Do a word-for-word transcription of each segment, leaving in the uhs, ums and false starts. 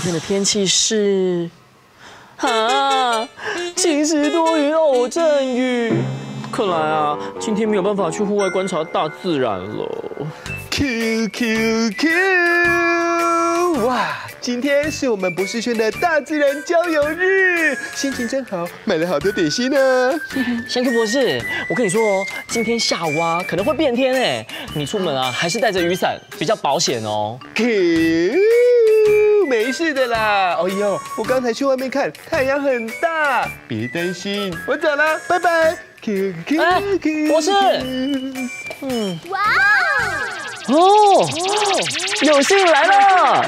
天的天气是啊，晴时多云偶阵雨。看来啊，今天没有办法去户外观察大自然了。 Q Q Q！ 哇，今天是我们博士轩的大自然郊游日，心情真好，买了好多点心呢。 香 Q 博士，我跟你说哦，今天下午啊可能会变天哎，你出门啊还是带着雨伞比较保险哦。 Q， 没事的啦。哎呦，我刚才去外面看，太阳很大，别担心，我走了，拜拜。Q Q Q， 博士，嗯， 哇哦，哦，有信来了。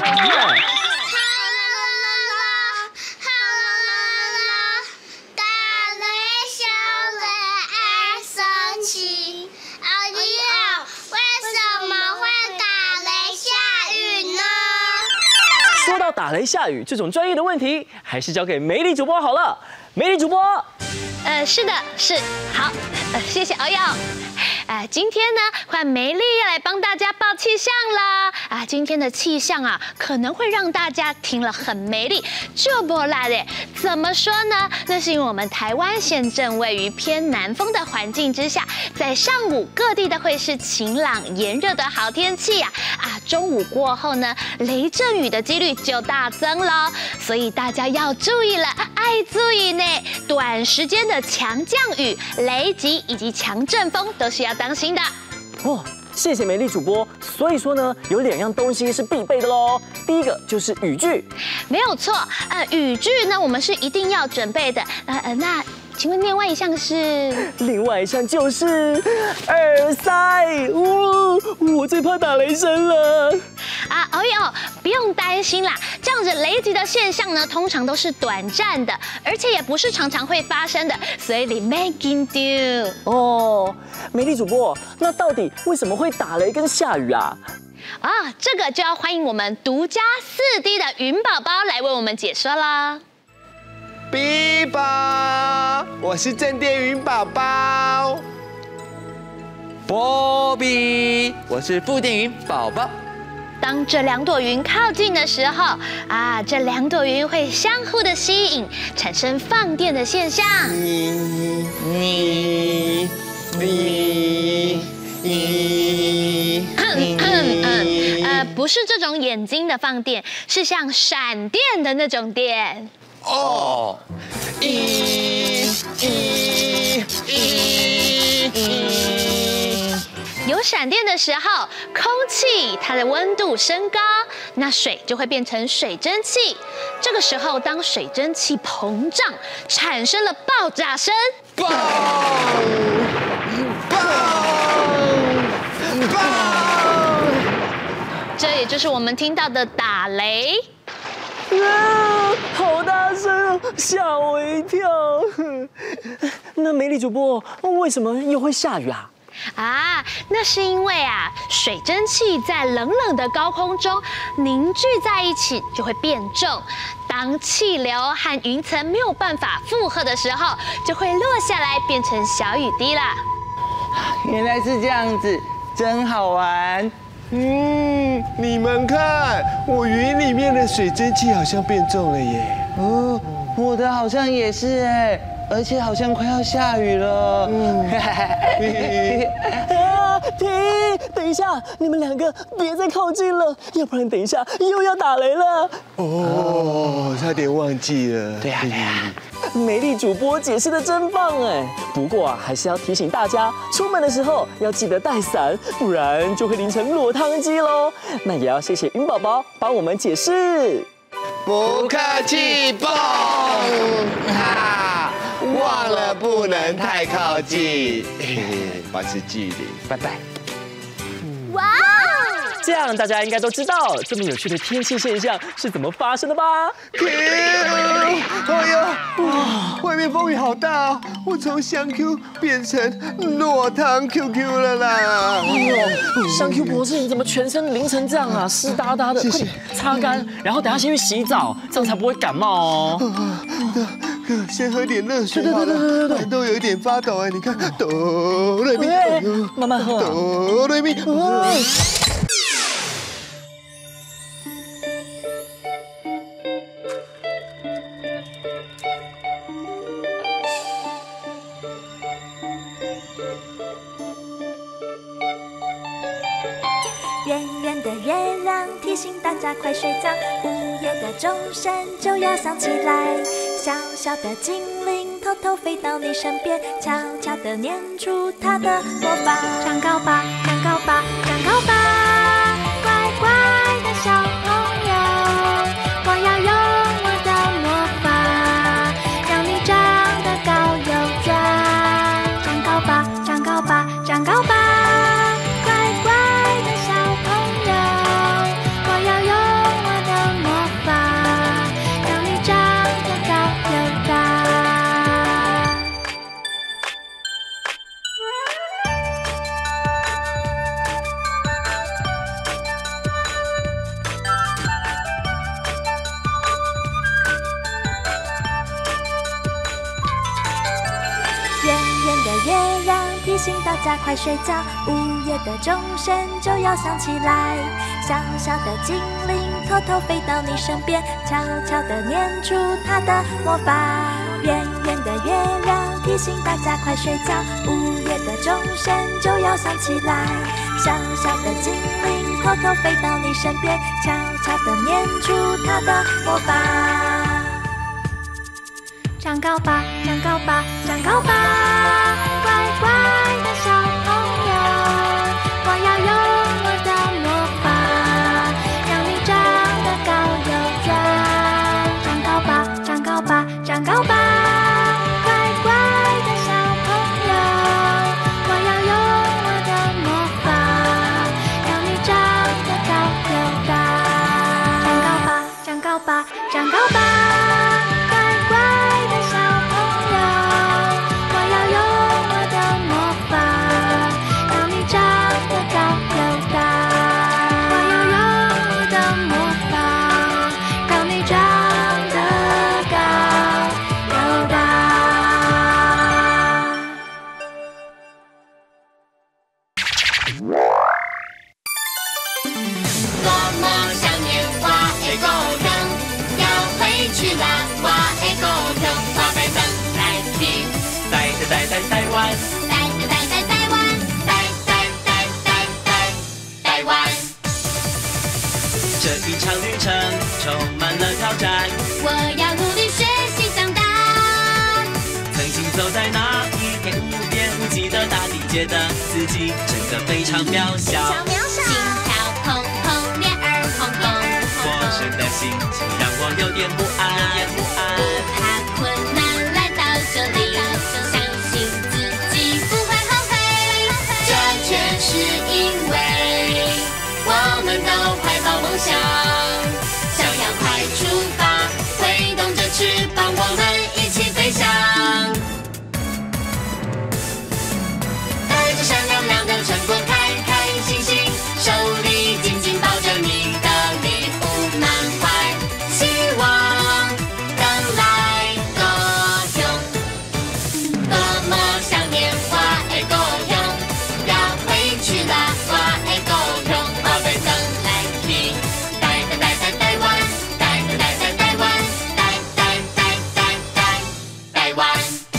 说到打雷下雨这种专业的问题，还是交给梅丽主播好了。梅丽主播， 呃，是的，是好，呃，谢谢敖耀。啊，今天呢，换梅丽要来帮大家报气象啦！啊，今天的气象啊，可能会让大家听了很没力，就不辣的。怎么说呢？那是因为我们台湾现正位于偏南风的环境之下，在上午各地的会是晴朗炎热的好天气呀。啊，中午过后呢，雷阵雨的几率就大增了，所以大家要注意了，爱注意呢，短时间的强降雨、雷击以及强阵风都是要当心的。 哦，谢谢梅丽主播。所以说呢，有两样东西是必备的喽。第一个就是雨具， 没有错。呃，雨具呢，我们是一定要准备的。呃呃，那请问另外一项是？ 另外一项就是耳塞。呜，我最怕打雷声了。 啊，哦哟，不用担心啦。这样子雷击的现象呢，通常都是短暂的，而且也不是常常会发生的，所以你没惊到。 哦，梅丽主播，那到底为什么会打雷跟下雨啊？ 啊，这个就要欢迎我们独家四 D 的云宝宝来为我们解说啦。 比宝，我是正电云宝宝。 波比，我是负电云宝宝。 当这两朵云靠近的时候，啊，这两朵云会相互的吸引，产生放电的现象。 你你你你， 嗯嗯呃，不是这种眼睛的放电，是像闪电的那种电。 哦，一一一一。 有闪电的时候，空气它的温度升高，那水就会变成水蒸气。这个时候，当水蒸气膨胀，产生了爆炸声， 爆爆爆！ 这也就是我们听到的打雷。 啊，好大声，吓我一跳。那梅丽主播，为什么又会下雨啊？ 啊，那是因为啊，水蒸气在冷冷的高空中凝聚在一起，就会变重。当气流和云层没有办法负荷的时候，就会落下来，变成小雨滴啦。 原来是这样子，真好玩。 嗯，你们看，我云里面的水蒸气好像变重了耶。 哦，我的好像也是哎。而且好像快要下雨了。嗯， 啊，停！等一下，你们两个别再靠近了，要不然等一下又要打雷了。 哦，差点忘记了。 对呀对呀。 梅丽主播解释的真棒哎，不过啊，还是要提醒大家，出门的时候要记得带伞，不然就会淋成落汤鸡喽。那也要谢谢云宝宝帮我们解释。 不客气，蹦哈！忘了不能太靠近，保持距离，拜拜。 哇！ 这样大家应该都知道这么有趣的天气现象是怎么发生的吧？ 哎呦，哇，外面风雨好大哦！我从香 Q 变成落汤 Q Q 了啦！ 哎呦，香 Q 博士，你怎么全身淋成这样啊？湿哒哒的，快点擦干，然后等下先去洗澡，这样才不会感冒哦。 先喝点热水好了， 对对对对对对， 都有一点发抖哎，你看，哆来咪， 慢慢喝， 哆来咪。 醒大家快睡觉，午夜的钟声就要响起来。小小的精灵偷偷飞到你身边，悄悄地念出它的魔法。长高吧，长高吧，长高吧，乖乖的小朋友，我要用我的魔法，让你长得高又壮。长高吧，长高吧，长高吧，乖乖的小朋友，我要用我的魔法，让你长得高又大。圆圆的月亮提醒大家快睡觉，午夜的钟声就要响起来。小小的精灵偷偷飞到你身边，悄悄地念出它的魔法。圆圆的月亮提醒大家快睡觉，午夜的钟声就要响起来。小小的精灵偷偷飞到你身边，悄悄地念出它的魔法。长高吧，长高吧，长高吧，乖乖的小朋友，我要用我的魔法，让你长得高又壮。长高吧，长高吧，长高吧，乖乖的小朋友，我要用我的魔法，让你长得高又大。长高吧，长高吧，长高吧。 这一场旅程充满了挑战， 我要努力学习长大。 曾经走在那一片无边无际的大地，觉得自己真的非常渺小， 心跳砰砰，脸儿红红， 陌生的心情让我有点不安，不怕困难来到这里，相信自己不会后悔，这全是因为我们都怀抱梦想，想要快出发，挥动着翅膀，我们一起飞翔。带着闪亮亮的成果，开开心心，手里紧紧抱着你的礼物，满怀希望等来歌咏。多么想念我的歌咏，要回去啦，我的歌咏，宝贝等来听。台湾，台湾，台湾，台湾，台湾，台湾。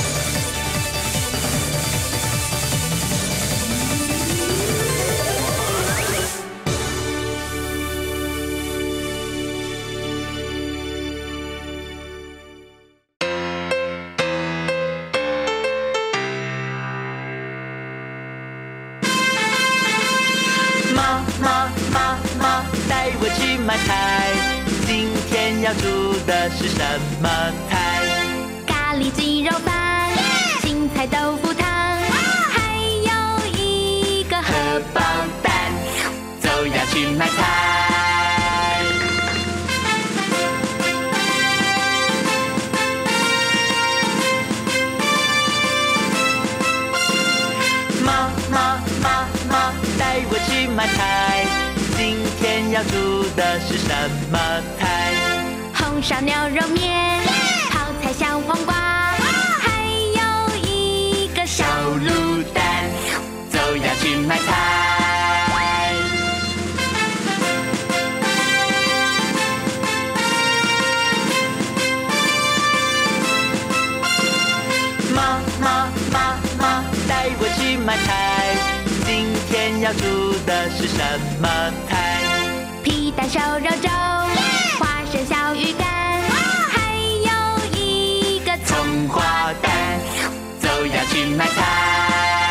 妈妈妈妈带我去买菜，今天要煮的是什么菜？ 咖喱鸡肉饭，青菜豆腐汤，还有一个荷包蛋， 走呀去买菜。妈妈妈妈带我去买菜，今天要煮的是什么菜？ 红烧牛肉面，泡菜小黄瓜，还有一个小卤蛋，走呀去买菜。妈妈妈妈带我去买菜，今天要煮的是什么菜？ 皮蛋瘦肉粥，花生小鱼干，还有一个葱花蛋，走呀去买菜。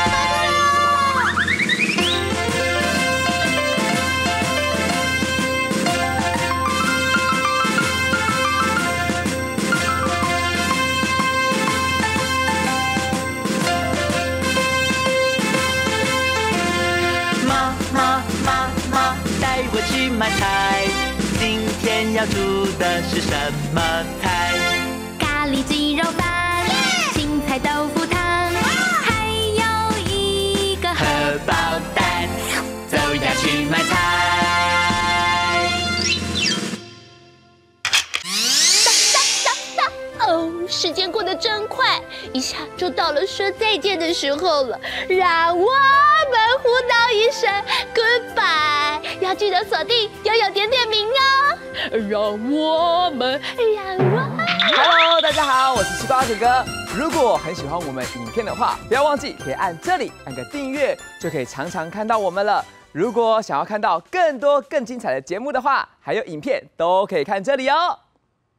妈妈妈妈，带我去买菜，今天要煮的是什么菜？ 咖喱鸡肉饭，青菜豆腐汤，还有一个荷包蛋，走呀去买菜。 哦，时间过得真快，一下就到了说再见的时候了。让我们互道一声 goodbye， 要记得锁定悠悠点点名哦。让我们，让我。 Hello， 大家好，我是西瓜哥哥。如果很喜欢我们影片的话，不要忘记可以按这里按个订阅，就可以常常看到我们了。如果想要看到更多更精彩的节目的话，还有影片都可以看这里哦。